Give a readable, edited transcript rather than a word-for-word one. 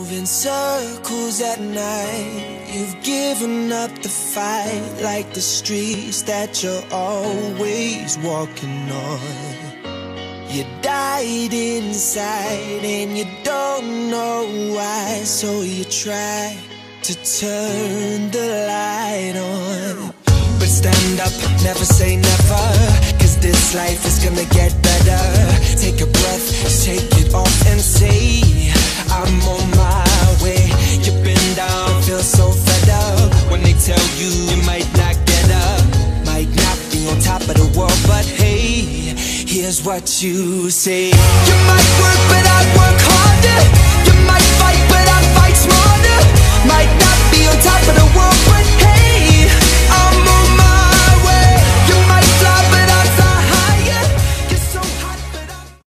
In circles at night, you've given up the fight, like the streets that you're always walking on. You died inside and you don't know why, so you try to turn the light on. But stand up, never say never, cause this life is gonna get better. Take a breath, shake it off and say, I'm on my way. You've been down, feel so fed up. When they tell you you might not get up, might not be on top of the world, but hey, here's what you say. You might work